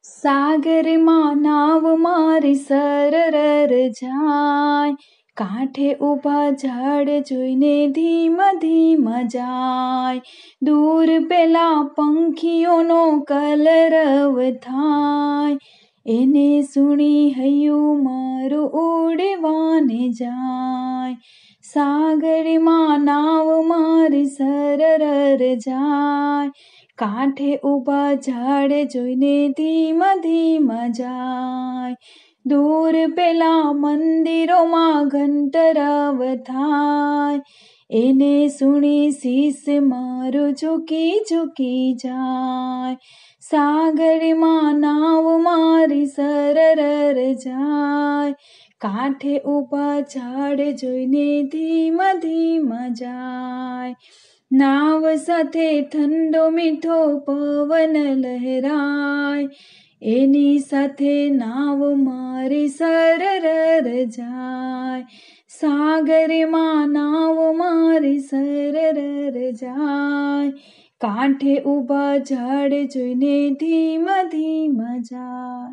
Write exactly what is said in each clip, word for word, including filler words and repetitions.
સાગરમાં નાવ મારી સરરર જાય, કાંઠે ઊભા ઝાડ જોઈને ધીમ ધીમ જાય. દૂર પેલા પંખીઓનો કલરવ થાય, એને સુણી હૈયું મારું ઉડવાને જાય. સાગરમાં નાવ મારી સરરર જાય, કાંઠે ઊભા ઝાડ જોઈને ધીમ ધીમ જાય. દૂર પેલા મંદિરોમાં ઘંટરવ થાય, એને સુણી શીશ મારું ઝૂકી ઝૂકી જાય. સાગરમાં નાવ મારી સરરર જાય, કાંઠે ઊભા ઝાડ જોઈને ધીમ ધીમ જાય. નાવ સાથે ઠંડો મીઠો પવન લહેરાય, એની સાથે નાવ મારી સરરર જાય. સાગરમાં નાવ મારી સરરર જાય, કાંઠે ઊભા ઝાડ જોઈને ધીમ ધીમ જાય.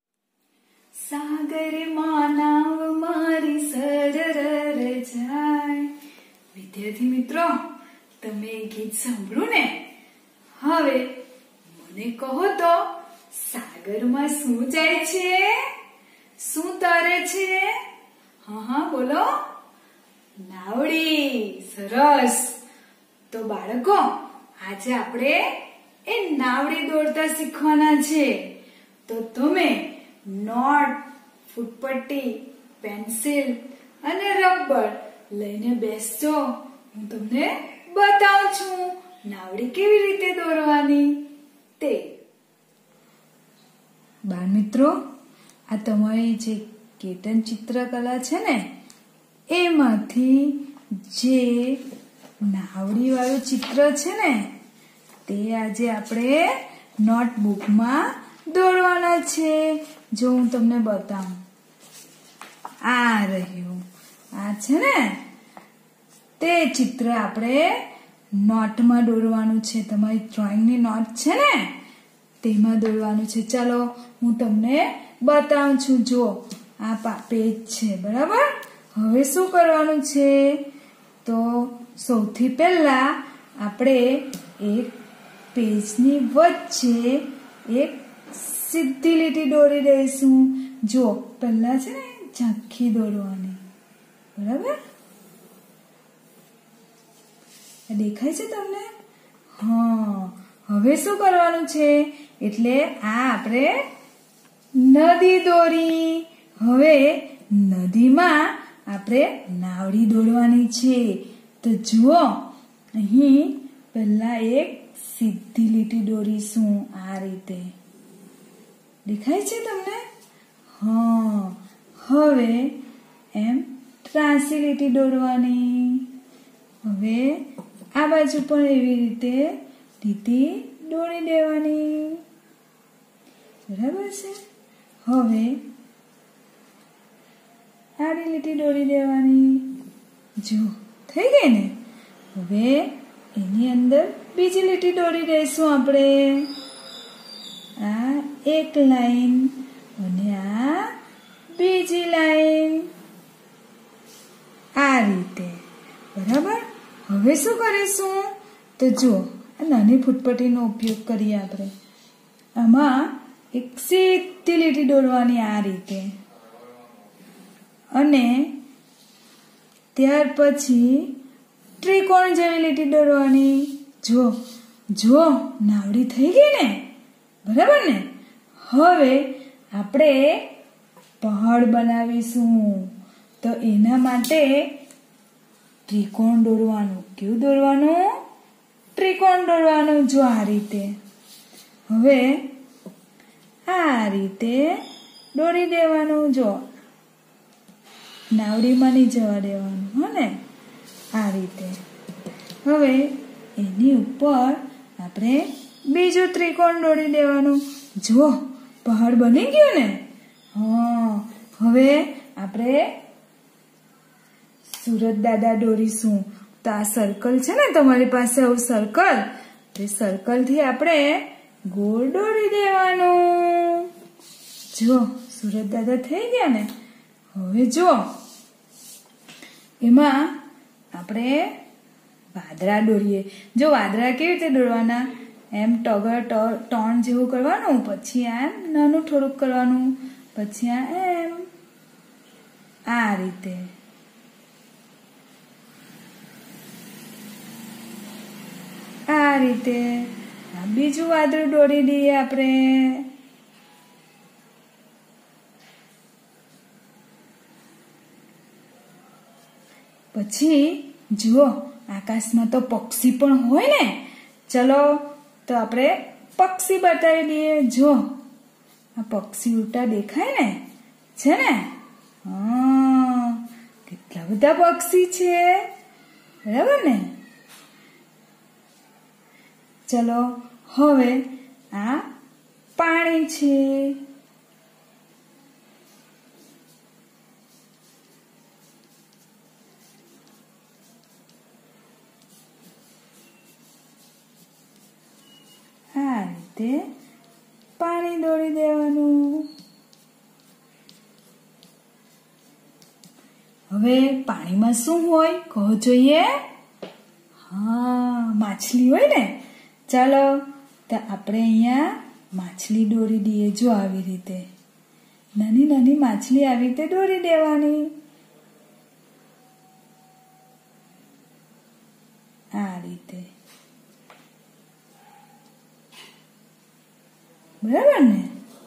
સાગરમાં નાવ મારી સરરર જાય. વિદ્યાર્થી મિત્રો, તમે ગીત સાંભળ્યું ને? હવે મને કહો તો, સાગરમાં શું જાય છે? શું તરે છે? હા હા બોલો. નાવડી. સરસ. તો બાળકો, આજે આપણે એ નાવડી દોરતા શીખવાના છે. તો તમે નોટ, ફૂટપટ્ટી, પેન્સિલ અને રબર લઈને બેસજો. હું તમને બતાવું છું નાવડી કેવી રીતે દોરવાની તે. બાળમિત્રો, આ તમારી જે કેતન ચિત્રકલા છે ને, એમાંથી જે નાવડી વાળું ચિત્ર છે ને, તે આજે આપણે નોટબુકમાં દોરવાના છે. જો હું તમને બતાવું, આ રહ્યું, આ છે ને, તે ચિત્ર આપણે નોટમાં દોરવાનું છે. તમારી ડ્રોઈંગની નોટ છે ને, તેમાં દોરવાનું છે. ચાલો હું તમને બતાવું છું. જો આ પેજ છે, બરાબર? હવે શું કરવાનું છે? તો સૌથી પહેલા આપણે એક પેજની વચ્ચે એક સીધી લીટી દોરી દઈશું. જો પહેલા છે ને ઝાંખી દોરવાની, બરાબર? દેખાય છે તમને? હા. હવે શું કરવાનું છે? એટલે આ આપણે નદી દોરી. હવે નદીમાં આપણે નાવડી દોરવાની છે. તો જુઓ, અહીં પહેલા એક સીધી લીટી દોરીશું, આ રીતે. દેખાય છે તમને? હા. હવે એમ ત્રાંસી લીટી દોરવાની. હવે આ બાજુ પણ એવી રીતે લીટી દોરી દેવાની, બરાબર છે? હવે આડી લીટી દોરી દેવાની. જો થઈ ગઈ ને? હવે એની અંદર બીજી લીટી દોરી દઈશું આપણે. આ એક લાઈન અને આ બીજી લાઈન, આ રીતે, બરાબર? હવે શું કરીશું? તો જો આ નાની ફૂટપટ્ટીનો ઉપયોગ કરીએ આપણે. આમાં એક સીધી લીટી દોરવાની, આ રીતે. અને ત્યાર પછી ત્રિકોણ જેવી લીટી દોરવાની. જો જો નાવડી થઈ ગઈ ને, બરાબર ને? હવે આપણે પહાડ બનાવીશું. તો એના માટે ત્રિકોણ દોરવાનું. કેવું દોરવાનું? ત્રિકોણ દોરવાનું. જો આ રીતે. હવે આ રીતે દોરી દેવાનું. જો નાવડીમાં નહીં જવા દેવાનું, હો ને? આ રીતે. હવે એની ઉપર આપણે બીજું ત્રિકોણ દોરી દેવાનું. જો પહાડ બની ગયું ને? હા. હવે આપણે સુરત દાદા દોરીશું. તો આ સર્કલ છે ને તમારી પાસે, આવું સર્કલ, તે સર્કલ થી આપણે ગોળ દોરી દેવાનું. જો સુરત દાદા થઈ ગયા ને. હવે જો એમાં આપણે વાદળા દોરીએ. જો વાદળા કેવી રીતે દોરવાના, એમ ટગર ટોન જેવું કરવાનું, પછી એમ નાનું થોડુંક કરવાનું, પછી આ એમ આ રીતે. આ રીતે બીજું વાદળું દોરી દઈએ આપણે. પછી જુઓ આકાશમાં તો પક્ષી પણ હોય ને. ચલો તો આપણે પક્ષી બતાવી દઈએ. જો આ પક્ષી ઉડતા દેખાય ને, છે ને? હા, કેટલા બધા પક્ષી છે, બરાબર ને? ચલો હવે આ પાણી છે. આ રીતે પાણી દોરી દેવાનું. હવે પાણીમાં શું હોય કહો જોઈએ? હા, માછલી હોય ને. ચાલો તો આપણે અહીંયા માછલી દોરી દઈએ. જો આવી રીતે નાની નાની માછલી આવી રીતે દોરી દેવાની. આ રીતે, બરાબર ને?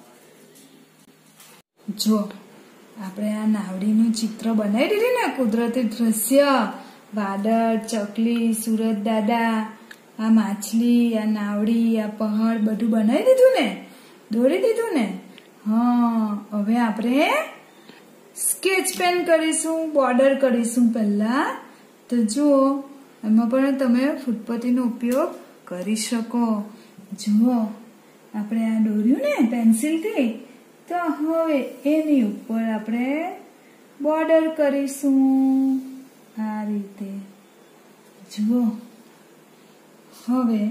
જો આપણે આ નાવડીનું ચિત્ર બનાવી દીધું ને, કુદરતી દ્રશ્ય, વાદળ, ચકલી, સુરત દાદા, આ માછલી, આ નાવડી, આ પહાડ બધું બનાવી દીધું ને, દોરી દીધું ને. હા, હવે આપણે સ્કેચ પેન કરીશું, બોર્ડર કરીશું પહેલા. તો જુઓ એમાં પણ તમે ફૂટપટ્ટીનો ઉપયોગ કરી શકો. જુઓ આપણે આ દોર્યું ને પેન્સિલથી, તો હવે એની ઉપર આપણે બોર્ડર કરીશું આ રીતે. જુઓ હવે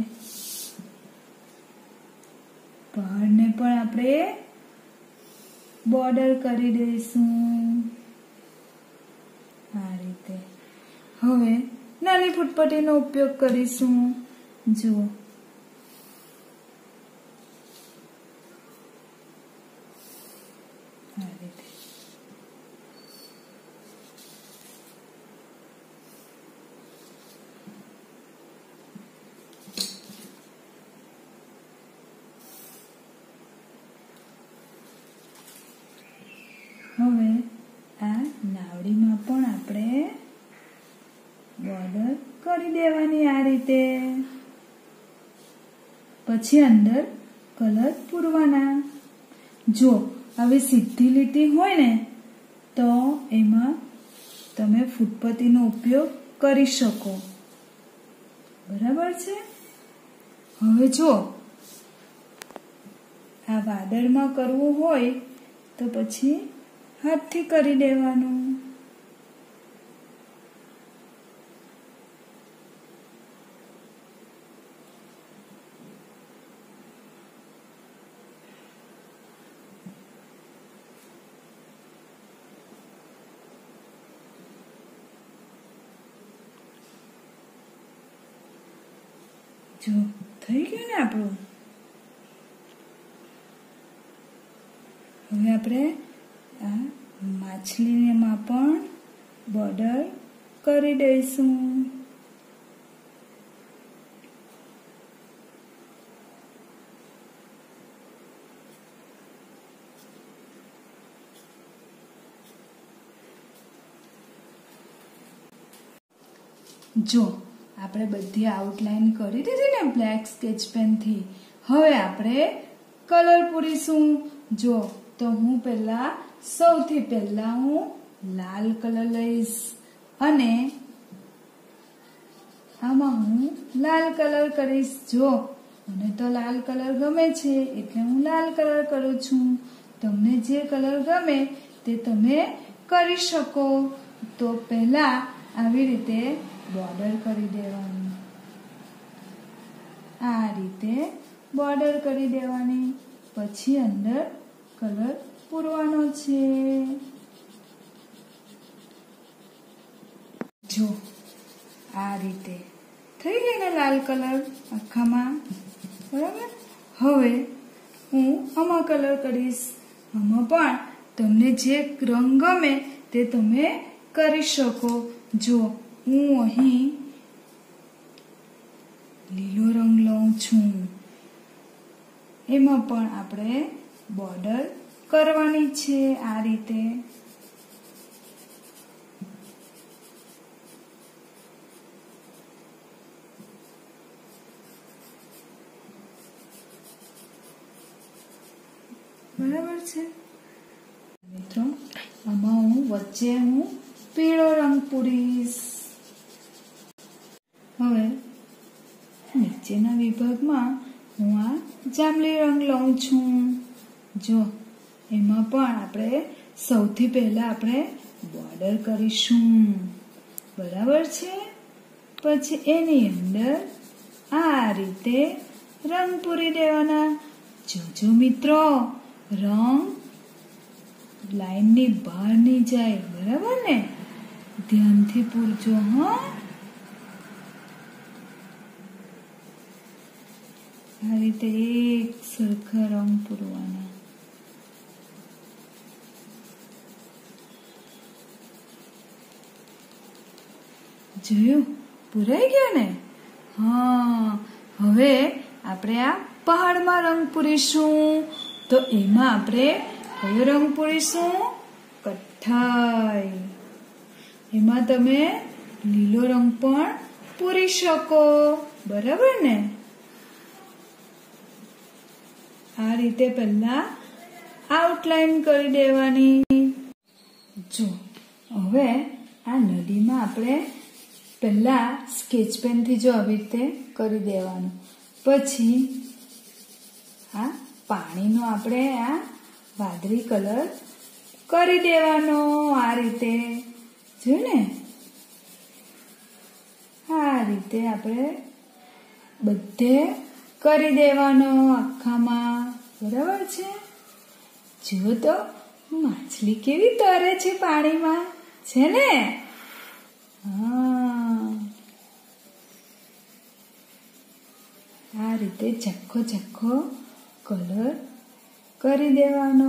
પહાડને પણ આપણે બોર્ડર કરી દઈશું આ રીતે. હવે નાની ફૂટપટ્ટીનો ઉપયોગ કરીશું. જુઓ આ રીતે. હવે આ નાવડીમાં પણ આપણે બોર્ડર કરી દેવાની આ રીતે. પછી અંદર કલર પૂરવાના. જો આવી સીધી લીટી હોય ને તો એમાં તમે ફૂટપટ્ટીનો ઉપયોગ કરી શકો, બરાબર છે? હવે જો આ વાદળમાં કરવું હોય તો પછી હાથથી કરી દેવાનું. જો થઈ ગયું ને આપણું. હવે આપણે આ માછલીમાં પણ બોર્ડર કરી દઈશું. જો આપણે બધી આઉટલાઈન કરી દીધી ને બ્લેક સ્કેચ પેનથી. હવે આપણે કલર પૂરીશું. જો તો હું પહેલા સૌથી પહેલા હું લાલ કલર લઈશ અને આમાં હું લાલ કલર કરીશ. જો મને તો લાલ કલર ગમે છે એટલે હું લાલ કલર કરું છું. તમને જે કલર ગમે તે તમે કરી શકો. તો પહેલા આવી રીતે બોર્ડર કરી દેવાનું. આ રીતે બોર્ડર કરી દેવાની. પછી અંદર કલર પૂરવાનો છે. જો આ રીતે થઈ ગઈ ને લાલ કલર આખામાં, બરાબર. હવે હું આમાં કલર કરીશ. આમાં પણ તમને જે રંગ ગમે તે તમે કરી શકો. જો હું અહીં લીલો રંગ લઉં છું. એમાં પણ આપણે બોર્ડર કરવાની છે આ રીતે. બરાબર છે મિત્રો. આમાં હું વચ્ચે હું પીળો રંગ પૂરીશ. હવે નીચેના વિભાગમાં હું આ જાંબલી રંગ લઉં છું. જો એમાં પણ આપણે સૌથી પહેલા આપણે બોર્ડર કરીશું. બરાબર છે. પછી એની અંદર આ રીતે રંગ પૂરી દેવાના. જોજો મિત્રો, રંગ લાઈનની બહાર નહીં જાય. બરાબર ને? ધ્યાનથી પૂરજો. હા, આ રીતે એક સરખા રંગ પૂરવાના. જોયું? પૂરાઈ ગયું ને? હા. હવે આપણે આ પહાડમાં રંગ પૂરીશું. તો એમાં આપણે કયો રંગ પૂરીશું? કથ્થાઈ. એમાં તમે લીલો રંગ પણ પૂરી શકો. બરાબર ને? આ રીતે પહેલા આઉટલાઈન કરી દેવાની. જો હવે આ નદીમાં આપણે પહેલા સ્કેચ પેનથી જો આવી રીતે કરી દેવાનું. પછી આ પાણીનો આપણે આ વાદળી કલર કરી દેવાનો આ રીતે. જોયું ને? આ રીતે આપણે બધે કરી દેવાનો આખામાં. બરાબર છે? જુઓ તો માછલી કેવી તરે છે પાણીમાં, છે ને? હા, આ રીતે ઝાંખો ઝાંખો કલર કરી દેવાનો.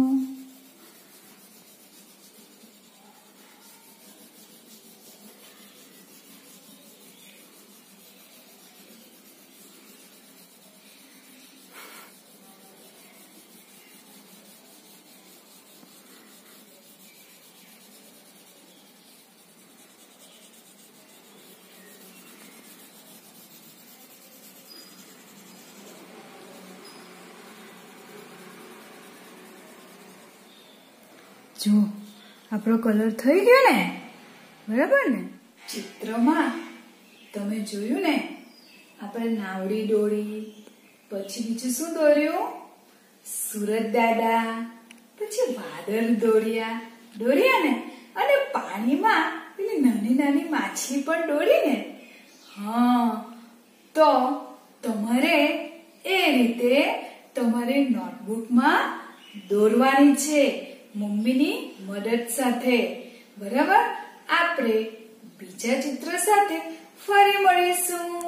જો આપણો કલર થઈ ગયો ને? બરાબર ને? ચિત્રમાં તમે જોયું ને, આપણે નાવડી દોરી, પછી બીજું શું દોર્યું? સુરત દાદા, પછી વાદળ દોર્યા દોર્યા ને, અને પાણીમાં પેલી નાની નાની માછલી પણ દોરી ને. હા, તો તમારે એ રીતે તમારી નોટબુકમાં દોરવાની છે મમ્મીની મદદ સાથે. બરાબર? આપણે બીજા ચિત્ર સાથે ફરી મળીશું.